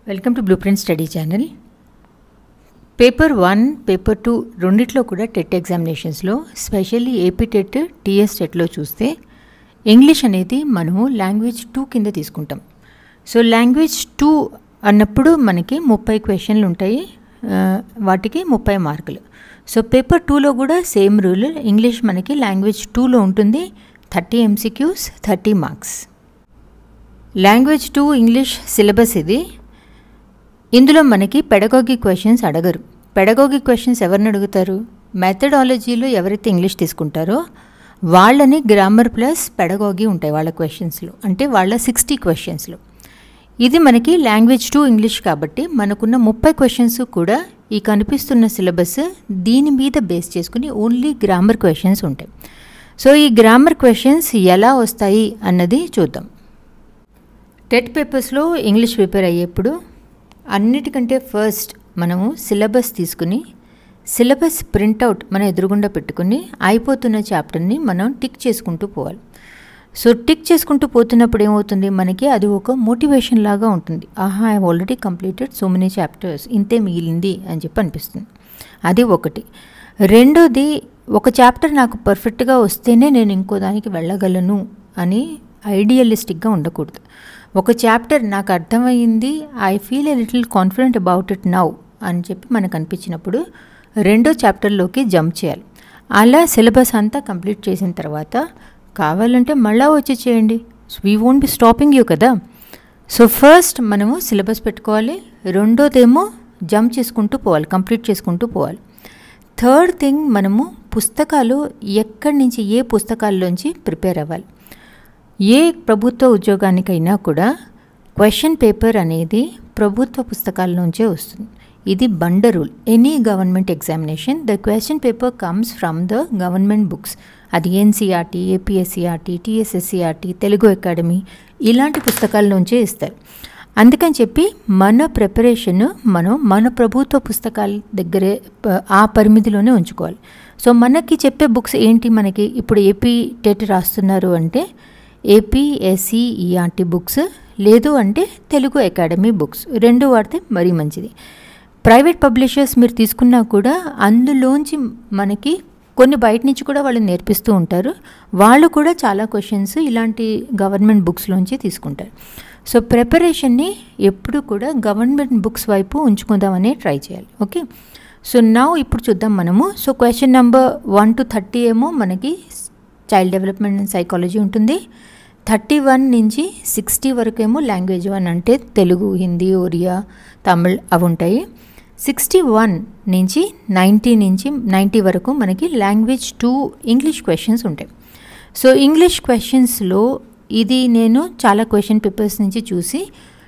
Welcome to blueprint study channel. Paper 1, paper 2 రెండిట్లో కూడా TET ఎగ్జామినేషన్స్లో స్పెషల్లీ ఏపీ టెట్, టీఎస్ టెట్లో చూస్తే ఇంగ్లీష్ అనేది మనము లాంగ్వేజ్ 2 కింద తీసుకుంటాం. సో లాంగ్వేజ్ 2 అన్నప్పుడు మనకి 30 క్వశ్చన్లు ఉంటాయి, వాటికి 30 మార్కులు. సో పేపర్ 2లో కూడా సేమ్ రూల్, ఇంగ్లీష్ మనకి లాంగ్వేజ్ 2లో ఉంటుంది, 30 MCQs, 30 marks. Language 2 English syllabus ఇది. ఇందులో మనకి పెడగాగి క్వశ్చన్స్ అడగరు. పెడగాగి క్వశ్చన్స్ ఎవరిని అడుగుతారు? మెథడాలజీలో ఎవరైతే ఇంగ్లీష్ తీసుకుంటారో వాళ్ళని గ్రామర్ ప్లస్ పెడగాగి ఉంటాయి వాళ్ళ క్వశ్చన్స్లో, అంటే వాళ్ళ 60 క్వశ్చన్స్లో. ఇది మనకి లాంగ్వేజ్ 2 ఇంగ్లీష్ కాబట్టి మనకున్న 30 క్వశ్చన్స్ కూడా ఈ కనిపిస్తున్న సిలబస్ దీని మీద బేస్ చేసుకుని ఓన్లీ గ్రామర్ క్వశ్చన్స్ ఉంటాయి. సో ఈ గ్రామర్ క్వశ్చన్స్ ఎలా వస్తాయి అన్నది చూద్దాం. టెట్ పేపర్స్లో ఇంగ్లీష్ ప్రిపేర్ అయ్యేప్పుడు అన్నిటికంటే ఫస్ట్ మనము సిలబస్ తీసుకుని సిలబస్ ప్రింట్అవుట్ మన ఎదురుగుండా పెట్టుకుని అయిపోతున్న చాప్టర్ని మనం టిక్ చేసుకుంటూ పోవాలి. సో టిక్ చేసుకుంటూ పోతున్నప్పుడు ఏమవుతుంది, మనకి అది ఒక మోటివేషన్ లాగా ఉంటుంది. ఆహా, I already completed so many chapters, ఇంతే మిగిలింది అని చెప్పి అనిపిస్తుంది. అది ఒకటి. రెండోది, ఒక చాప్టర్ నాకు పర్ఫెక్ట్గా వస్తేనే నేను ఇంకో దానికి వెళ్ళగలను అని ఐడియలిస్టిక్గా ఉండకూడదు. ఒక చాప్టర్ నాకు అర్థమైంది, I feel a little confident about it now అని చెప్పి మనకు అనిపించినప్పుడు రెండో చాప్టర్లోకి జంప్ చేయాలి. అలా సిలబస్ అంతా కంప్లీట్ చేసిన తర్వాత కావాలంటే మళ్ళా వచ్చి చేయండి, we won't be stopping you కదా. సో ఫస్ట్ మనము సిలబస్ పెట్టుకోవాలి, రెండోదేమో జంప్ చేసుకుంటూ పోవాలి, కంప్లీట్ చేసుకుంటూ పోవాలి. థర్డ్ థింగ్, మనము పుస్తకాలు ఎక్కడి నుంచి, ఏ పుస్తకాల్లోంచి ప్రిపేర్ అవ్వాలి. ఏ ప్రభుత్వ ఉద్యోగానికైనా కూడా క్వశ్చన్ పేపర్ అనేది ప్రభుత్వ పుస్తకాల నుంచే వస్తుంది. ఇది బండ rule. Any government examination the question paper comes from the government books. అది NCRT, APSCRT, TSSCRT, Telugu academy ఇలాంటి పుస్తకాల నుంచే ఇస్తారు. అందుకని చెప్పి మన ప్రిపరేషన్ మనం మన ప్రభుత్వ పుస్తకాల దగ్గరే ఆ పరిమితిలోనే ఉంచుకోవాలి. సో మనకి చెప్పే బుక్స్ ఏంటి, మనకి ఇప్పుడు ఏపీ టెట్ రాస్తున్నారు అంటే ఏపీఎస్సీఈఆర్టీ బుక్స్, లేదు అంటే తెలుగు అకాడమీ బుక్స్, రెండు వాడితే మరీ మంచిది. ప్రైవేట్ పబ్లిషర్స్ మీరు తీసుకున్నా కూడా అందులోంచి మనకి కొన్ని బయట నుంచి కూడా వాళ్ళు నేర్పిస్తూ ఉంటారు. వాళ్ళు కూడా చాలా క్వశ్చన్స్ ఇలాంటి గవర్నమెంట్ బుక్స్లోంచి తీసుకుంటారు. సో ప్రిపరేషన్ని ఎప్పుడు కూడా గవర్నమెంట్ బుక్స్ వైపు ఉంచుకుందామని ట్రై చేయాలి. ఓకే, సో ఇప్పుడు చూద్దాం మనము. సో క్వశ్చన్ నెంబర్ 1 to 30 ఏమో మనకి చైల్డ్ డెవలప్మెంట్ అండ్ సైకాలజీ ఉంటుంది. 31 నుంచి 60 వరకు ఏమో లాంగ్వేజ్ 1 అంటే తెలుగు, హిందీ, ఒరియా, తమిళ్ అవి ఉంటాయి. 61 నుంచి 90 వరకు మనకి లాంగ్వేజ్ 2 ఇంగ్లీష్ క్వశ్చన్స్ ఉంటాయి. సో ఇంగ్లీష్ క్వశ్చన్స్లో ఇది నేను చాలా క్వశ్చన్ పేపర్స్ నుంచి చూసి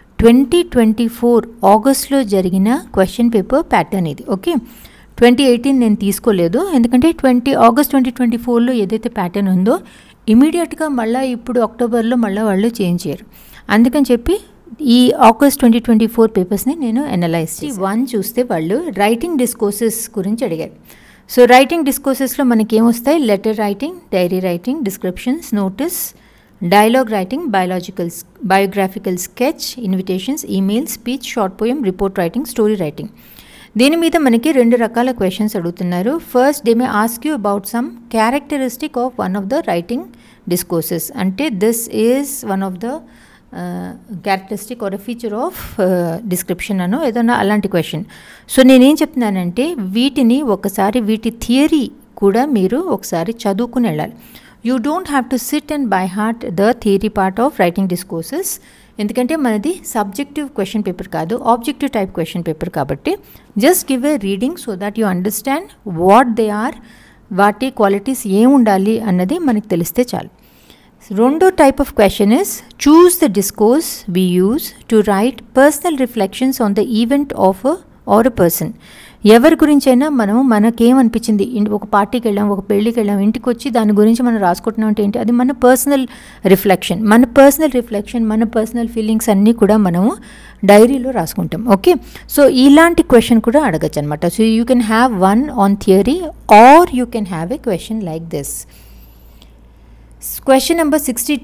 2024 ఆగస్ట్లో జరిగిన క్వశ్చన్ పేపర్ ప్యాటర్న్ ఇది. ఓకే, 2018 నేను తీసుకోలేదు, ఎందుకంటే ఆగస్ట్ 2024లో ఏదైతే ప్యాటర్న్ ఉందో ఇమీడియట్గా మళ్ళీ ఇప్పుడు అక్టోబర్లో మళ్ళీ వాళ్ళు చేంజ్ చేయరు. అందుకని చెప్పి ఈ ఆగస్ట్ 2024 పేపర్స్ని నేను అనలైజ్ చేసి 1 చూస్తే వాళ్ళు రైటింగ్ డిస్కోర్సెస్ గురించి అడిగారు. సో రైటింగ్ డిస్కోర్సెస్లో మనకి ఏమొస్తాయి, letter writing, diary writing, descriptions, notice, dialogue writing, biographical sketch, invitations, email, speech, short poem, report writing, story writing. దీని మీద మనకి 2 రకాల క్వశ్చన్స్ అడుగుతున్నారు. First, they may ask you about some characteristic of one of the writing discourses, అంటే this is one of the characteristic or a feature of description అనో ఏదైనా అలాంటి question. So నేనేం చెప్తున్నానంటే వీటిని ఒకసారి, వీటి థియరీ కూడా మీరు ఒకసారి చదువుకుని వెళ్ళాలి. You don't have to sit and by heart the theory part of writing discourses, ఎందుకంటే మనది సబ్జెక్టివ్ క్వశ్చన్ పేపర్ కాదు, ఆబ్జెక్టివ్ టైప్ క్వశ్చన్ పేపర్ కాబట్టి just give a reading so that you understand what they are, వాటి qualities ఏముండాలి అన్నది మనకు తెలిస్తే చాలు. రెండో type of question is choose the discourse we use to write personal reflections on the event of or a person. ఎవరి గురించైనా మనకేమనిపించింది, ఒక పార్టీకి వెళ్ళాం, ఒక పెళ్ళికి వెళ్ళాం, ఇంటికి వచ్చి దాని గురించి మనం రాసుకుంటున్నాం అంటే ఏంటి, అది మన పర్సనల్ రిఫ్లెక్షన్. మన పర్సనల్ ఫీలింగ్స్ అన్నీ కూడా మనము డైరీలో రాసుకుంటాం. ఓకే, సో ఇలాంటి క్వశ్చన్ కూడా అడగచ్చు అనమాట. So you can have 1 on theory or you can have a question like this. Question number 62,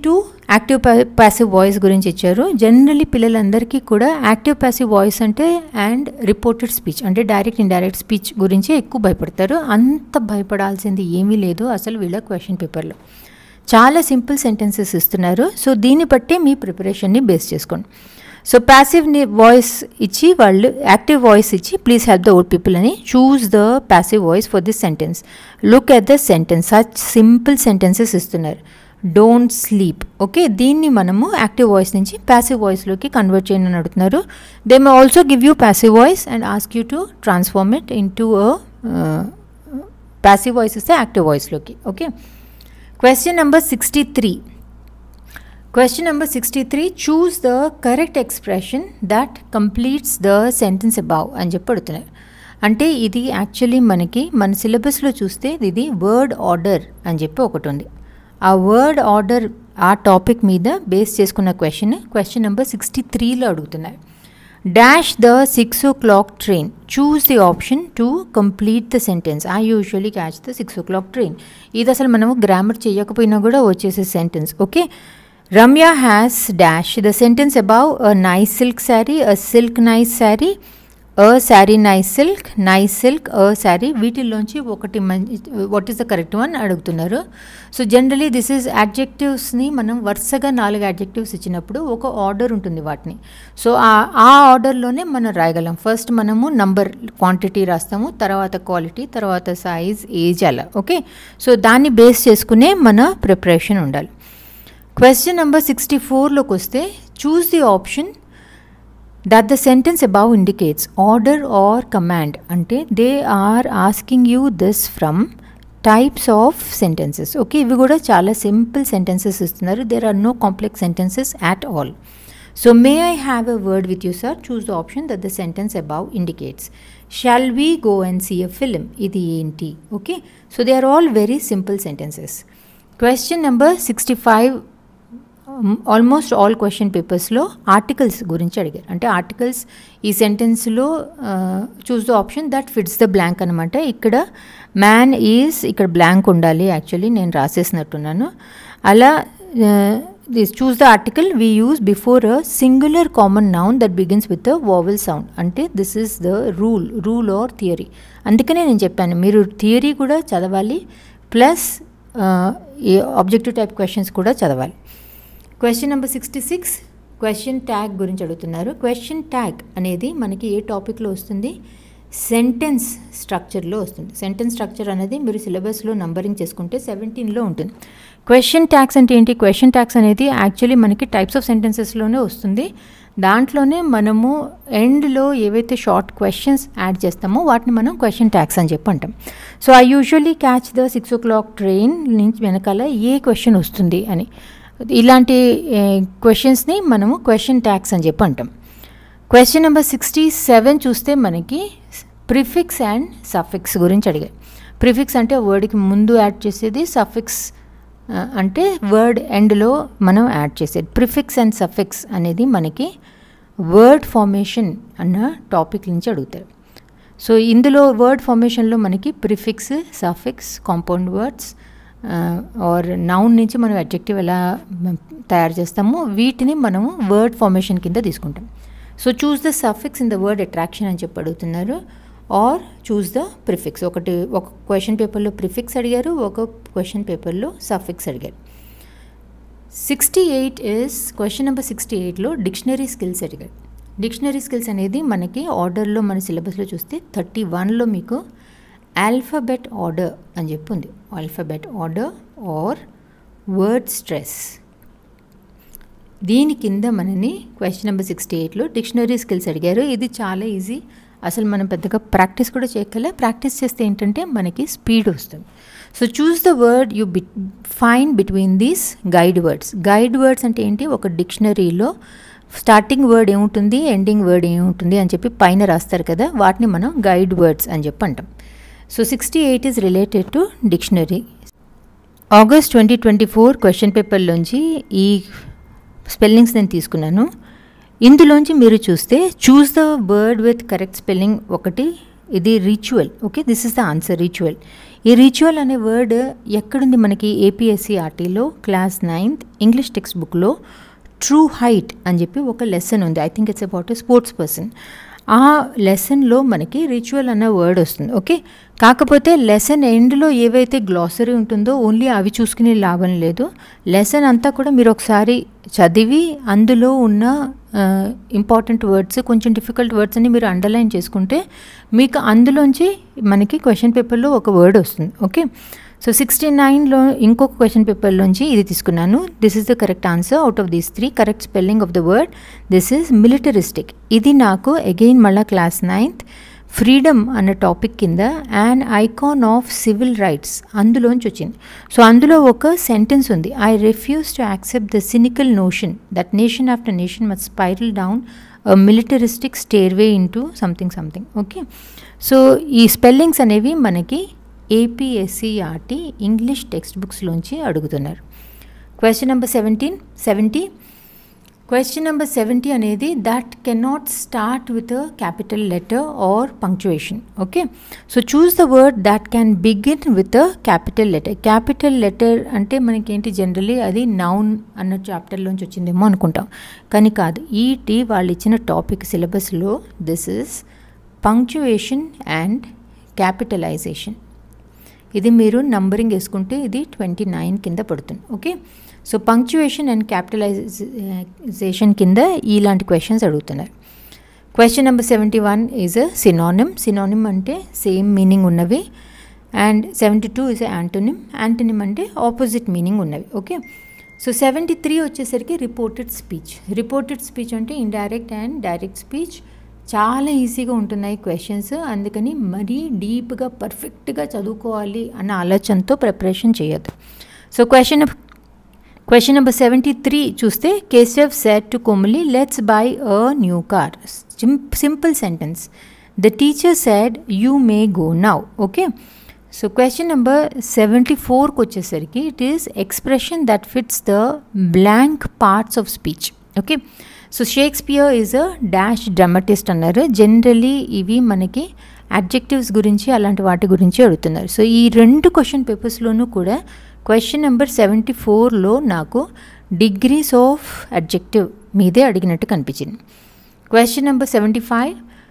active passive voice గురించి ఇచ్చారు. జనరల్లీ పిల్లలందరికీ కూడా యాక్టివ్ ప్యాసివ్ వాయిస్ అంటే అండ్ రిపోర్టెడ్ స్పీచ్ అంటే డైరెక్ట్ ఇండైరెక్ట్ స్పీచ్ గురించి ఎక్కువ భయపడతారు. అంత భయపడాల్సింది ఏమీ లేదు అసలు వీళ్ళ క్వశ్చన్ పేపర్లో. చాలా సింపుల్ సెంటెన్సెస్ ఇస్తున్నారు. సో దీన్ని బట్టి మీ ప్రిపరేషన్ని బేస్ చేసుకోండి. సో ప్యాసివ్ వాయిస్ ఇచ్చి వాళ్ళు యాక్టివ్ వాయిస్ ఇచ్చి please help the old people అని choose the passive voice for this sentence. Look at the sentence. Such simple sentences ఇస్తున్నారు. Don't sleep. ఓకే, దీన్ని మనము యాక్టివ్ వాయిస్ నుంచి ప్యాసివ్ వాయిస్లోకి కన్వర్ట్ చేయని అడుగుతున్నారు. They may also give you passive voice and ask you to transform it in to passive voice ఇస్తే active వాయిస్లోకి. Okay, question number 63. Question number 63, choose the correct expression that completes the sentence above అని చెప్పి అడుగుతున్నారు. అంటే ఇది actually మనకి మన సిలబస్లో చూస్తే ఇది వర్డ్ ఆర్డర్ అని చెప్పి ఒకటి ఉంది. ఆ వర్డ్ ఆర్డర్ ఆ టాపిక్ మీద బేస్ చేసుకున్న క్వశ్చన్ నెంబర్ 63లో అడుగుతున్నారు. Dash the 6 o'clock train. Choose the option to complete the sentence. I usually catch the 6 o'clock train. ఇది అసలు మనము గ్రామర్ చేయకపోయినా కూడా వచ్చేసే sentence. Okay, Ramya has dash the sentence above a nice silk saree, a silk nice saree, a saree nice silk, a saree. వీటిల్లోంచి ఒకటి what is the correct one అడుగుతున్నారు. So generally this is అడ్జెక్టివ్స్ని మనం వరుసగా 4 adjectives ఇచ్చినప్పుడు ఒక order ఉంటుంది వాటిని. సో ఆ ఆర్డర్లోనే మనం రాయగలం. ఫస్ట్ మనము నంబర్ క్వాంటిటీ రాస్తాము, తర్వాత క్వాలిటీ, తర్వాత సైజ్, ఏజ్ అలా. ఓకే, సో దాన్ని బేస్ చేసుకునే మన ప్రిపరేషన్ ఉండాలి. క్వశ్చన్ నెంబర్ 64లోకి వస్తే choose the option that the sentence above indicates order or command. అంటే they are asking you this from types of sentences. Okay, ఇవి కూడా చాలా సింపుల్ సెంటెన్సెస్ ఇస్తున్నారు. There are no complex sentences at all. So may I have a word with you sir. Choose the option that the sentence above indicates. Shall we go and see a film. ఇది ఏంటి? Okay, so they are all very simple sentences. Question number 65, almost all question పేపర్స్లో articles గురించి అడిగారు. అంటే articles ఈ సెంటెన్స్లో choose the option that fits the blank అనమాట. ఇక్కడ మ్యాన్ ఈజ్ ఇక్కడ బ్లాంక్ ఉండాలి. యాక్చువల్లీ నేను రాసేసినట్టున్నాను. అలా choose the article we use before a singular common noun that begins with a vowel sound. అంటే this is the rule or theory. అందుకనే నేను చెప్పాను మీరు థియరీ కూడా చదవాలి, ప్లస్ ఆబ్జెక్టివ్ టైప్ క్వశ్చన్స్ కూడా చదవాలి. క్వశ్చన్ నెంబర్ 66, క్వశ్చన్ ట్యాగ్ గురించి అడుగుతున్నారు. క్వశ్చన్ ట్యాగ్ అనేది మనకి ఏ టాపిక్లో వస్తుంది? సెంటెన్స్ స్ట్రక్చర్లో వస్తుంది. సెంటెన్స్ స్ట్రక్చర్ అనేది మీరు సిలబస్లో నంబరింగ్ చేసుకుంటే 17లో ఉంటుంది. క్వశ్చన్ ట్యాగ్స్ అంటే ఏంటి? క్వశ్చన్ ట్యాగ్స్ అనేది యాక్చువల్లీ మనకి టైప్స్ ఆఫ్ సెంటెన్సెస్లోనే వస్తుంది. దాంట్లోనే మనము ఎండ్లో ఏవైతే షార్ట్ క్వశ్చన్స్ యాడ్ చేస్తామో వాటిని మనం క్వశ్చన్ ట్యాగ్స్ అని చెప్పి అంటాం. So I usually catch the 6 o'clock train నుంచి వెనకాల ఏ క్వశ్చన్ వస్తుంది అని, ఇలాంటి క్వశ్చన్స్ని మనము క్వశ్చన్ ట్యాగ్స్ అని చెప్పి అంటాం. క్వశ్చన్ నెంబర్ 67 చూస్తే మనకి ప్రిఫిక్స్ అండ్ సఫిక్స్ గురించి అడిగారు. ప్రిఫిక్స్ అంటే వర్డ్కి ముందు యాడ్ చేసేది, సఫిక్స్ అంటే వర్డ్ ఎండ్లో మనం యాడ్ చేసేది. ప్రిఫిక్స్ అండ్ సఫిక్స్ అనేది మనకి వర్డ్ ఫార్మేషన్ అన్న టాపిక్ నుంచి అడుగుతారు. సో ఇందులో వర్డ్ ఫార్మేషన్లో మనకి prefix, suffix, compound words or noun నుంచి మనం అడ్జెక్టివ్ ఎలా తయారు చేస్తామో వీటిని మనము వర్డ్ ఫార్మేషన్ కింద తీసుకుంటాం. So choose the suffix in the word attraction అని చెప్పి అడుగుతున్నారు, ఆర్ చూస్ ద ప్రిఫిక్స్. ఒక క్వశ్చన్ పేపర్లో ప్రిఫిక్స్ అడిగారు, ఒక క్వశ్చన్ పేపర్లో సఫిక్స్ అడిగారు. 68 ఇస్ క్వశ్చన్ నెంబర్ 68లో డిక్షనరీ స్కిల్స్ అడిగారు. డిక్షనరీ స్కిల్స్ అనేది మనకి ఆర్డర్లో మన సిలబస్లో చూస్తే 31లో మీకు ఆల్ఫాబెట్ ఆర్డర్ అని చెప్పి ఉంది. Alphabet order or word stress. దీని కింద మనని క్వశ్చన్ నెంబర్ 68లో డిక్షనరీ స్కిల్స్ అడిగారు. ఇది చాలా ఈజీ, అసలు మనం పెద్దగా ప్రాక్టీస్ కూడా చేయగల. ప్రాక్టీస్ చేస్తే ఏంటంటే మనకి స్పీడ్ వస్తుంది. So choose the word you find between these guide words. Guide words అంటే ఏంటి? ఒక డిక్షనరీలో స్టార్టింగ్ వర్డ్ ఏముంటుంది, ఎండింగ్ వర్డ్ ఏముంటుంది అని చెప్పి పైన రాస్తారు కదా, వాటిని మనం గైడ్ వర్డ్స్ అని చెప్పి అంటాం. So 68 is related to dictionary. August 2024 question పేపర్లోంచి ఈ స్పెల్లింగ్స్ నేను తీసుకున్నాను. ఇందులోంచి మీరు చూస్తే choose the word with correct spelling ఒకటి ఇది ritual. Okay, this is the answer, ritual. ఈ రిచువల్ అనే వర్డ్ ఎక్కడుంది మనకి APSCRTలో క్లాస్ 9th ఇంగ్లీష్ టెక్స్ట్ బుక్లో ట్రూ హైట్ అని చెప్పి ఒక లెసన్ ఉంది. I think it's about a sports person. ఆ లెసన్లో మనకి రిచువల్ అన్న వర్డ్ వస్తుంది. ఓకే, కాకపోతే లెసన్ ఎండ్లో ఏవైతే గ్లాసరీ ఉంటుందో ఓన్లీ అవి చూసుకునే లాభం లేదు. లెసన్ అంతా కూడా మీరు ఒకసారి చదివి అందులో ఉన్న ఇంపార్టెంట్ వర్డ్స్, కొంచెం డిఫికల్ట్ వర్డ్స్ అని మీరు అండర్లైన్ చేసుకుంటే మీకు అందులోంచి మనకి క్వశ్చన్ పేపర్లో ఒక వర్డ్ వస్తుంది. ఓకే, సో 69లో ఇంకొక క్వశ్చన్ పేపర్లోంచి ఇది తీసుకున్నాను. This is the correct answer out of these 3. Correct spelling of the word this is militaristic. ఇది నాకు అగైన్ మళ్ళీ క్లాస్ 9th ఫ్రీడమ్ అన్న టాపిక్ కింద and icon of civil rights అందులోంచి వచ్చింది. సో అందులో ఒక సెంటెన్స్ ఉంది, I refuse to accept the cynical notion that nation after nation must spiral down a militaristic stairway into something something. Okay, so ఈ spellings అనేవి మనకి APSCRT English text బుక్స్లోంచి అడుగుతున్నారు. Question number 70 అనేది that cannot start with a capital letter or punctuation. Okay, so choose the word that can begin with a capital letter. Capital letter అంటే మనకేంటి, generally అది noun అన్న చాప్టర్లోంచి వచ్చిందేమో అనుకుంటాం, కానీ కాదు. వాళ్ళు ఇచ్చిన టాపిక్ సిలబస్లో this is punctuation and capitalization. ఇది మీరు నంబరింగ్ వేసుకుంటే ఇది 29 కింద పడుతుంది. Okay, so punctuation and capitalization కింద ఇలాంటి క్వశ్చన్స్ అడుగుతున్నారు. Question number 71 is a synonym. Synonym అంటే సేమ్ మీనింగ్ ఉన్నవి. And 72 is a antonym. Antonym అంటే ఆపోజిట్ మీనింగ్ ఉన్నవి. ఓకే, సో 73 వచ్చేసరికి రిపోర్టెడ్ స్పీచ్. రిపోర్టెడ్ స్పీచ్ అంటే ఇండైరెక్ట్ అండ్ డైరెక్ట్ స్పీచ్. చాలా ఈజీగా ఉంటున్నాయి క్వశ్చన్స్, అందుకని మరీ డీప్గా పర్ఫెక్ట్గా చదువుకోవాలి అన్న ఆలోచనతో ప్రిపరేషన్ చేయొద్దు. సో క్వశ్చన్ నెంబర్ 73 చూస్తే, Keshav said to Komali let's buy a new car. Simple sentence. The teacher said you may go now. Okay, so question number 74కి వచ్చేసరికి it is expression that fits the blank parts of speech. Okay, so Shakespeare is a dash dramatist అన్నారు. Generally ఇవి మనకి adjectives గురించి అలాంటి వాటి గురించి అడుగుతున్నారు. సో ఈ 2 క్వశ్చన్ పేపర్స్లోనూ కూడా క్వశ్చన్ నెంబర్ 74లో నాకు డిగ్రీస్ ఆఫ్ అడ్జెక్టివ్ మీదే అడిగినట్టు కనిపించింది. Question number 75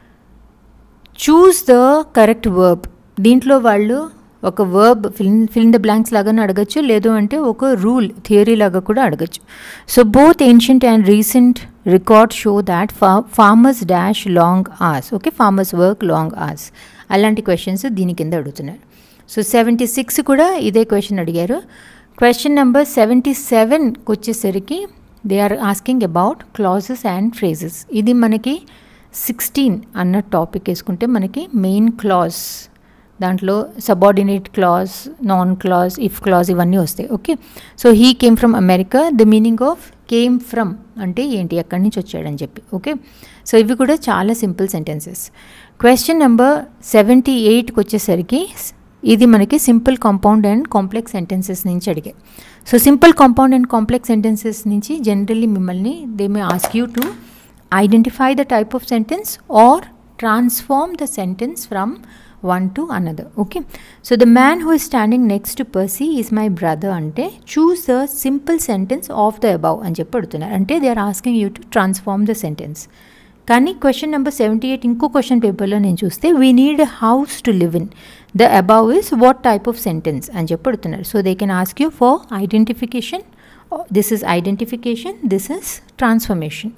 choose the correct verb. దీంట్లో వాళ్ళు ఒక వర్బ్ ఫిల్ ద బ్లాంక్స్ లాగానే అడగచ్చు, లేదు అంటే ఒక రూల్ థియరీ లాగా కూడా అడగచ్చు. So both ancient and recent record show that farmers dash long hours. Okay, farmers work long hours. అలాంటి క్వశ్చన్స్ దీని కింద అడుగుతున్నారు. సో 76 కూడా ఇదే క్వశ్చన్ అడిగారు. క్వశ్చన్ నెంబర్ 77కి వచ్చేసరికి they are asking about clauses and phrases. ఇది మనకి 16 అన్న టాపిక్ వేసుకుంటే మనకి మెయిన్ క్లాజ్, దాంట్లో subordinate clause, noun clause, if clause ఇవన్నీ వస్తాయి. Okay, so he came from America. The meaning of came from అంటే ఏంటి, ఎక్కడి నుంచి వచ్చాడని చెప్పి. ఓకే, సో ఇవి కూడా చాలా సింపుల్ సెంటెన్సెస్. క్వశ్చన్ నెంబర్ 78కి వచ్చేసరికి ఇది మనకి simple compound and complex sentences నుంచి అడిగాయి. So simple compound and complex sentences నుంచి జనరల్లీ మిమ్మల్ని they may ask you to identify the type of sentence or transform the sentence from one to another. Okay, so the man who is standing next to Percy is my brother ante choose the simple sentence of the above అని చెప్పి అడుగుతున్నారు. అంటే they are asking you to transform the sentence. కానీ question number 78 ఇంకో question పేపర్లో నేను చూస్తే we need a house to live in. The above is what type of sentence అని చెప్పి అడుగుతున్నారు. So they can ask you for identification. This is identification, this is transformation.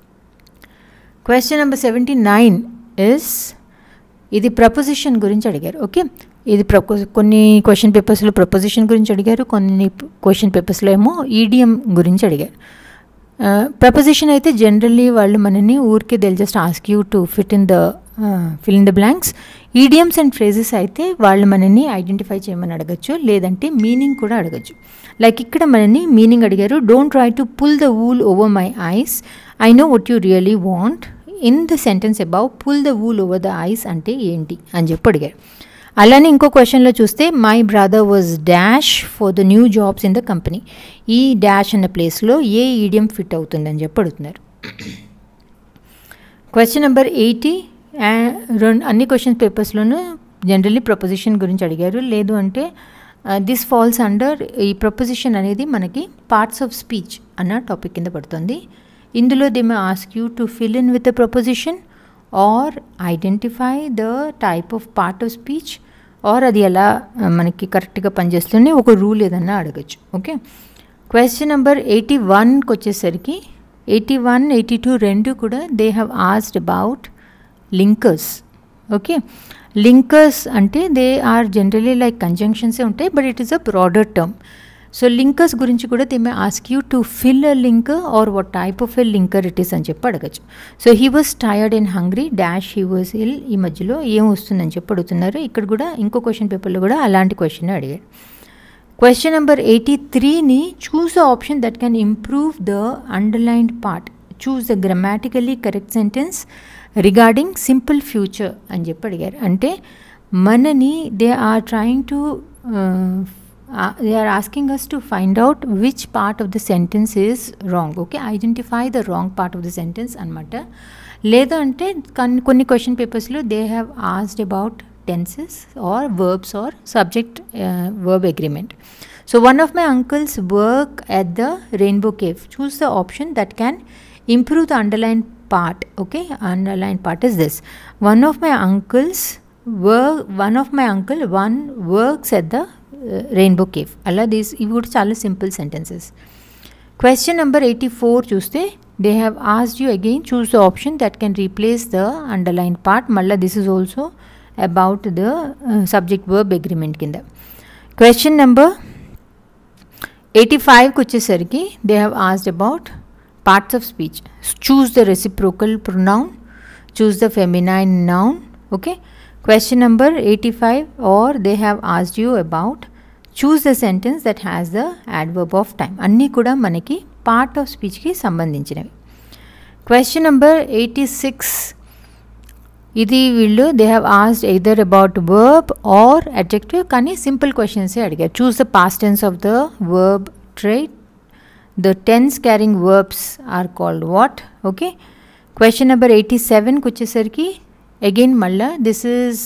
Question number 79 is ఇది preposition గురించి అడిగారు. Okay, ఇది కొన్ని question పేపర్స్లో preposition గురించి అడిగారు, కొన్ని క్వశ్చన్ పేపర్స్లో ఏమో ఈడియం గురించి అడిగారు. ప్రపోజిషన్ అయితే జనరల్లీ వాళ్ళు మనని ఊరికే they just ask you to fill in the blanks. Idioms and phrases అయితే వాళ్ళు మనని ఐడెంటిఫై చేయమని అడగచ్చు, లేదంటే మీనింగ్ కూడా అడగచ్చు. లైక్ ఇక్కడ మనని మీనింగ్ అడిగారు. Don't try to pull the wool over my eyes, I know what you really want. In the sentence above pull the wool over the eyes అంటే ఏంటి అని చెప్పి అడిగారు. అలానే ఇంకో క్వశ్చన్లో చూస్తే my brother was dash for the new jobs in the company. ఈ డాష్ అన్న ప్లేస్లో ఏ ఈడియం ఫిట్ అవుతుందని చెప్పి అడుగుతున్నారు. క్వశ్చన్ నెంబర్ 80 అన్ని క్వశ్చన్ పేపర్స్లోనూ జనరల్లీ ప్రపోజిషన్ గురించి అడిగారు. లేదు అంటే దిస్ ఫాల్స్ అండర్, ఈ ప్రపోజిషన్ అనేది మనకి పార్ట్స్ ఆఫ్ స్పీచ్ అన్న టాపిక్ కింద పడుతుంది. ఇందులో they may ask you to fill in with the preposition or identify the type of part of speech, or అది ఎలా మనకి కరెక్ట్గా పనిచేస్తుంది ఒక రూల్ ఏదన్నా అడగచ్చు. ఓకే, క్వశ్చన్ నెంబర్ 81కి వచ్చేసరికి 81, 82 రెండు కూడా they have asked about linkers. Okay, linkers అంటే దే ఆర్ జనరలీ లైక్ కంజంక్షన్సే ఉంటాయి, but it is a broader term. So linkers గురించి కూడా they may ask you to fill a linker or what type of a linker it is అని చెప్పి అడగచ్చు. So he was tired and hungry dash he was ill, ఈ మధ్యలో ఏం వస్తుందని చెప్పి అడుగుతున్నారు. ఇక్కడ కూడా ఇంకో క్వశ్చన్ పేపర్లో కూడా అలాంటి క్వశ్చన్ అడిగారు. క్వశ్చన్ నెంబర్ 83ని choose the option that can improve the underlined part, choose the grammatically correct sentence regarding simple future అని చెప్పి అడిగారు. అంటే మనని they are trying to they are asking us to find out which part of the sentence is wrong. Okay, identify the wrong part of the sentence అనమాట. లేదా అంటే కొన్ని question పేపర్స్లో they have asked about tenses or verbs or subject verb agreement. So one of my uncles work at the Rainbow Cave. Choose the option that can improve the underlined part. Okay, underlined part is this: one uncle works at the Rainbow Cave. Alla these ivi kuda chaala simple sentences. Question number 84 చూస్తే they have asked you again choose the option that can replace the underlined part. Malla this is also about the subject verb agreement kinda. Question number 85కి వచ్చేసరికి they have asked about parts of speech. Choose the reciprocal pronoun, choose the feminine noun. Okay, question number 85, or they have asked you about choose the sentence that has the adverb of time. అన్నీ కూడా మనకి part of స్పీచ్కి సంబంధించినవి. Question number 86, ఇది వీళ్ళు they have asked either about verb or adjective, కానీ simple క్వశ్చన్సే అడిగారు. Choose the past tense of the verb trite, the tense carrying verbs are called what. Okay, question number 87కి వచ్చేసరికి again మళ్ళా this is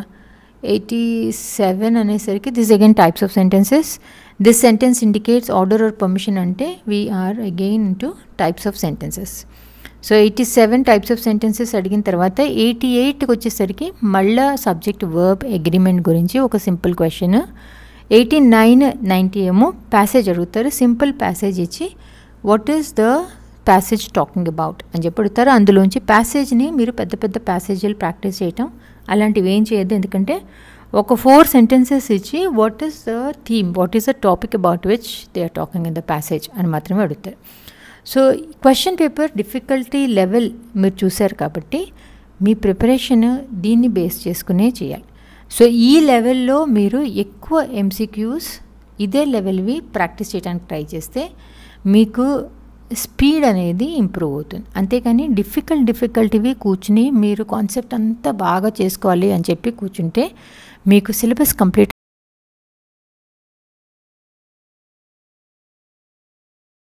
87 అనేసరికి this again types of sentences. This sentence indicates order or permission అంటే we are again into types of sentences. So 87 types of sentences అడిగిన తర్వాత 88కి వచ్చేసరికి మళ్ళా subject verb agreement గురించి ఒక సింపుల్ క్వశ్చన్. 89, 90 ఏమో ప్యాసేజ్ అడుగుతారు. సింపుల్ ప్యాసేజ్ ఇచ్చి what is the passage talking about అని చెప్పి అడుగుతారు. అందులోంచి ప్యాసేజ్ని మీరు పెద్ద పెద్ద ప్యాసేజీలు ప్రాక్టీస్ చేయటం అలాంటివి ఏం చేయొద్దు. ఎందుకంటే ఒక 4 సెంటెన్సెస్ ఇచ్చి what is the theme, what is the topic about which they are talking in the passage అని మాత్రమే అడుగుతారు. So question paper difficulty level మీరు చూశారు కాబట్టి మీ ప్రిపరేషన్ దీన్ని బేస్ చేసుకునే చేయాలి. సో ఈ లెవెల్లో మీరు ఎక్కువ ఎంసీక్యూస్ ఇదే లెవెల్వి ప్రాక్టీస్ చేయడానికి ట్రై చేస్తే మీకు స్పీడ్ అనేది ఇంప్రూవ్ అవుతుంది. అంతేకాని డిఫికల్టీవి కూర్చుని మీరు కాన్సెప్ట్ అంతా బాగా చేసుకోవాలి అని చెప్పి కూర్చుంటే మీకు సిలబస్ కంప్లీట్